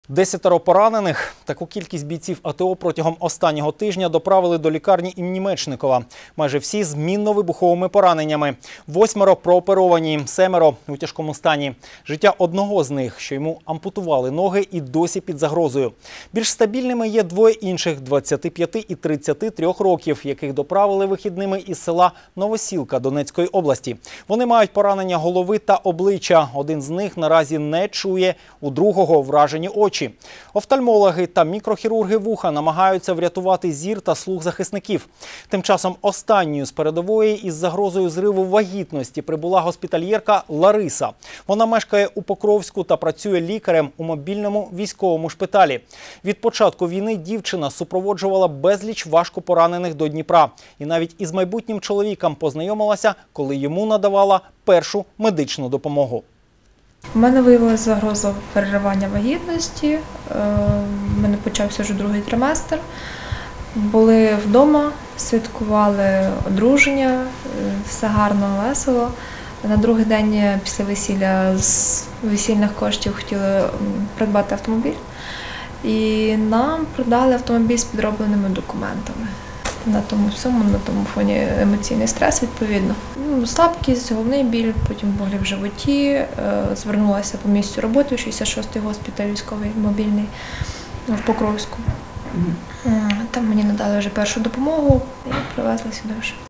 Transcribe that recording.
10 поранених. Таку кількість бійців АТО протягом останнього тижня доправили до лікарні імені Мечникова. Майже всі з мінно-вибуховими пораненнями. 8 прооперовані, 7 у тяжкому стані. Життя одного з них, що йому ампутували ноги, і досі під загрозою. Більш стабільними є двоє інших – 25 і 33 років, яких доправили вихідними із села Новосілка Донецької області. Вони мають поранення голови та обличчя. Один з них наразі не чує, у другого вражені очі. Офтальмологи та мікрохірурги вуха намагаються врятувати зір та слух захисників. Тим часом останньою з передової із загрозою зриву вагітності прибула госпітальєрка Лариса. Вона мешкає у Покровську та працює лікарем у мобільному військовому шпиталі. Від початку війни дівчина супроводжувала безліч важко поранених до Дніпра. І навіть із майбутнім чоловіком познайомилася, коли йому надавала першу медичну допомогу. У мене виявилася загроза переривання вагітності, в мене почався вже другий триместр. Були вдома, святкували одруження, все гарно, весело. На другий день після весілля з весільних коштів хотіли придбати автомобіль. І нам продали автомобіль з підробленими документами. На тому всьому, на тому фоні емоційний стрес, відповідно. Слабкість, головний біль, потім болі в животі. Звернулася по місцю роботи, 66-й госпіталь військовий мобільний в Покровську. Там мені надали вже першу допомогу і привезли сюди вже.